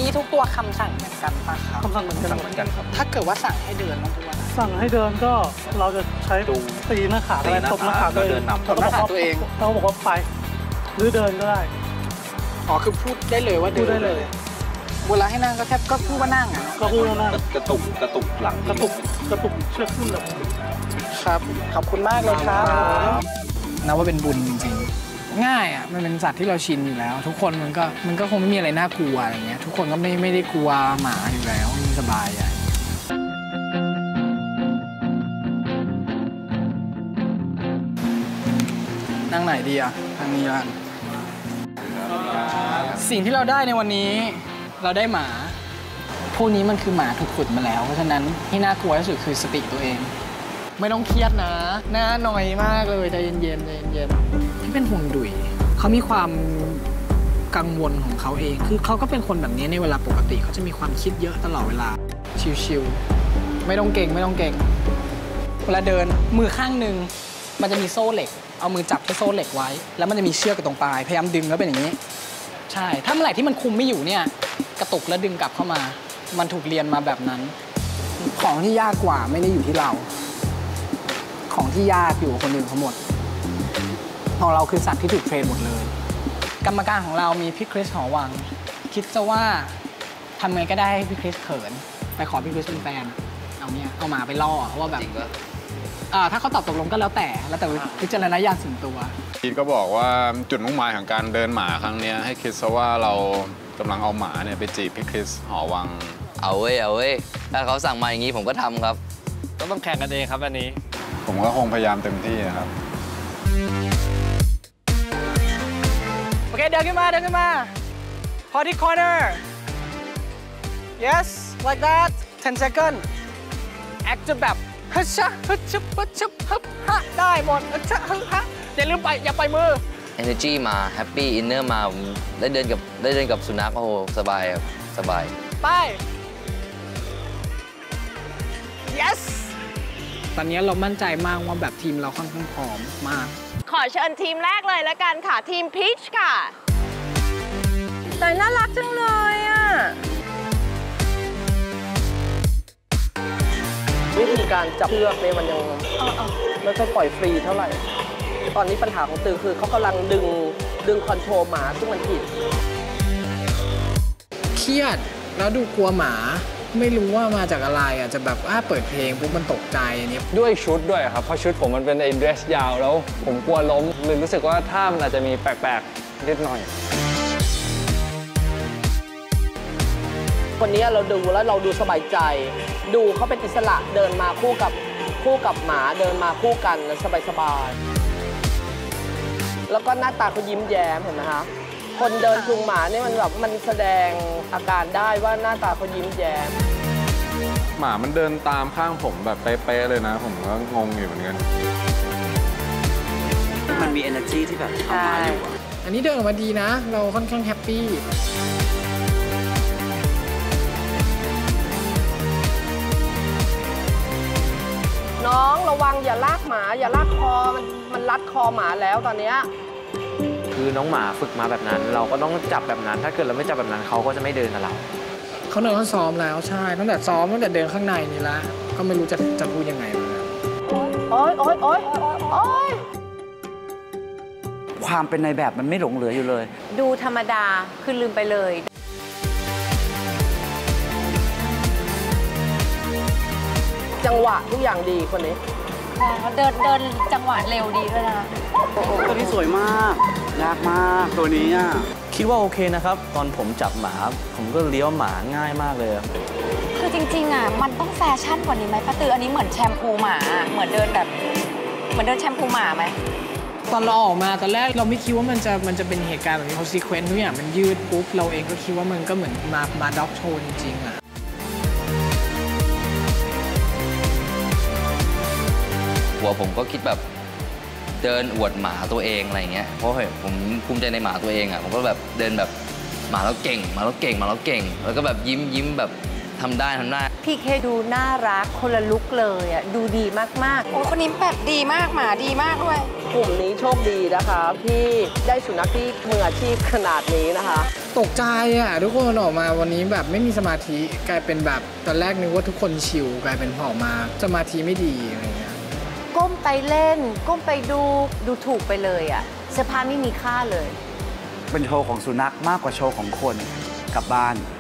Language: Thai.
นี้ทุกตัวคำสั่งเหมือนกันปะครับคำสั่งเหมือนกันครับถ้าเกิดว่าสั่งให้เดินต้องพูดว่าสั่งให้เดินก็เราจะใช้ตีหน้าขาอะไรตบหน้าขาตัวเองตบหน้าขาตัวเองเราบอกว่าไปหรือเดินก็ได้อ๋อคือพูดได้เลยว่าเดินได้เลยเวลาให้นั่งก็แค่ก็พูดว่านั่งอ่ะก็พูดว่านั่งกระตุกหลังกระตุกเชือกขึ้นเลยครับขอบคุณมากเลยครับนับว่าเป็นบุญจริงๆง่ายอ่ะมันเป็นสัตว์ที่เราชินอยู่แล้วทุกคนมันก็คงไม่มีอะไรน่ากลัวอะไรเงี้ยทุกคนก็ไม่ได้กลัวหมาอยู่แล้วมันสบายอ่ะนั่งไหนดีอ่ะทางนี้ละสิ่งที่เราได้ในวันนี้เราได้หมาพวกนี้มันคือหมาถูกฝึกมาแล้วเพราะฉะนั้นที่น่ากลัวที่สุดคือสติตัวเองไม่ต้องเครียดนะหน้าหน่อยมากเลยใจเย็นๆที่เป็นห่วงดุยเขามีความกังวลของเขาเองคือเขาก็เป็นคนแบบนี้ในเวลาปกติเขาจะมีความคิดเยอะตลอดเวลาชิวๆไม่ต้องเก่งเวลาเดินมือข้างหนึ่งมันจะมีโซ่เหล็กเอามือจับที่โซ่เหล็กไว้แล้วมันจะมีเชือกตรงปลายพยายามดึงแล้วเป็นอย่างนี้ใช่ถ้าเมื่อไหร่ที่มันคุมไม่อยู่เนี่ยกระตุกแล้วดึงกลับเข้ามามันถูกเรียนมาแบบนั้นของที่ยากกว่าไม่ได้อยู่ที่เราของที่ยากอยู่คนอื่นทั้งหมดของเราคือสัตว์ที่ถูกเทรนหมดเลยกรรมการของเรามีพี่คริสหอวังคิดซะว่าทำไงก็ได้ให้พี่คริสเขินไปขอพี่คริสเป็นแฟนเอาหมาไปล่อว่าแบบถ้าเขาตอบตกลงก็แล้วแต่วิจารณญาณส่วนตัวพีทก็บอกว่าจุดมุ่งหมายของการเดินหมาครั้งนี้ให้คิดซะว่าเรากำลังเอาหมาเนี่ยไปจีบพี่คริสหอวังเอาเว้ยถ้าเขาสั่งมาอย่างนี้ผมก็ทำครับต้องแข่งกันเองครับอันนี้ผมก็คงพยายามเต็มที่นะครับโอเคเดินขึ้นมาพอที่ corner yes like that 10 second act จะแบบฮึชะฮะได้หมดฮึชะฮะอย่าลืมอย่าไปมือ energy มา happy inner มาได้เดินกับสุนัขโอ้โหสบายครับสบายไป yes ตอนนี้เรามั่นใจมากว่าแบบทีมเราค่อนข้างพร้อมมากขอเชิญทีมแรกเลยละกันค่ะทีมพีชค่ะแต่น่ารักจังเลยอ่ะวิธีการจับเชือกเนี่ยมันยังไม่ค่อยปล่อยฟรีเท่าไหร่ตอนนี้ปัญหาของตือคือเขากำลังดึงคอนโทรลหมาซึ่งมันผิดเครียดแล้วดูกลัวหมาไม่รู้ว่ามาจากอะไรอ่ะจะแบบเปิดเพลงปุ๊บมันตกใจอันนี้ด้วยชุดด้วยครับเพราะชุดผมมันเป็นไอ้เดรสยาวแล้วผมกลัวล้มเลยรู้สึกว่าท่ามันอาจจะมีแปลกๆนิดหน่อยวันนี้เราดูแล้วเราดูสบายใจดูเขาเป็นอิสระเดินมาคู่กับหมาเดินมาคู่กันสบายๆแล้วก็หน้าตาเขายิ้มแย้มเห็นไหมคะคนเดินจูงหมาเนี่ยมันแบบมันแสดงอาการได้ว่าหน้าตาเขายิ้มแย้มหมามันเดินตามข้างผมแบบเป๊ะๆเลยนะผมก็งงอยู่เหมือนกันมันมี energy ที่แบบเอามาอยู่อันนี้เดินออกมาดีนะเราค่อนข้างแฮปปี้น้องระวังอย่าลากหมาอย่าลากคอมันรัดคอหมาแล้วตอนนี้คือน้องหมาฝึกมาแบบนั้นเราก็ต้องจับแบบนั้นถ้าเกิดเราไม่จับแบบนั้นเขาก็จะไม่เดินกับเราเขาซ้อมแล้วใช่ตั้งแต่เดินข้างในนี่ละก็ไม่รู้จะพูดยังไงมาโอ๊ยความเป็นในแบบมันไม่หลงเหลืออยู่เลยดูธรรมดาคือลืมไปเลยจังหวะทุกอย่างดีคนนี้เขาเดินจังหวะเร็วดีด้วยนะตัวนี้สวยมากยากมากตัวนี้คิดว่าโอเคนะครับตอนผมจับหมาผมก็เลี้ยวหมาง่ายมากเลยคือจริงๆมันต้องแฟชั่นกว่านี้ไหมป้าตืออันนี้เหมือนแชมพูหมาเหมือนเดินแชมพูหมาไหมตอนเราออกมาตอนแรกเราไม่คิดว่ามันจะเป็นเหตุการณ์แบบนี้พอซีเควนต์ทุกอย่างมันยืดปุ๊บเราเองก็คิดว่ามันก็เหมือนมาด็อกโชว์จริงๆหัวผมก็คิดแบบเดินอวดหมาตัวเองอะไรเงี้ยเพราะผมภูมิใจในหมาตัวเองผมก็แบบเดินแบบหมาแล้วเก่งแล้วก็แบบยิ้มแบบทำได้พี่เคดูน่ารักคนละลุกเลยอ่ะดูดีมากโอ้คนนี้แบบดีมากหมาดีมากด้วยกลุ่มนี้โชคดีนะคะที่ได้สุนัขที่มืออาชีพขนาดนี้นะคะตกใจอ่ะทุกคนออกมาวันนี้แบบไม่มีสมาธิกลายเป็นแบบตอนแรกนึกว่าทุกคนชิลกลายเป็นพอออกมาสมาธิไม่ดีอะไรเงี้ยๆ ก้มไปเล่น ก้มไปดูถูกไปเลยอ่ะเสื้อผ้าไม่มีค่าเลยเป็นโชว์ของสุนัขมากกว่าโชว์ของคนกลับบ้าน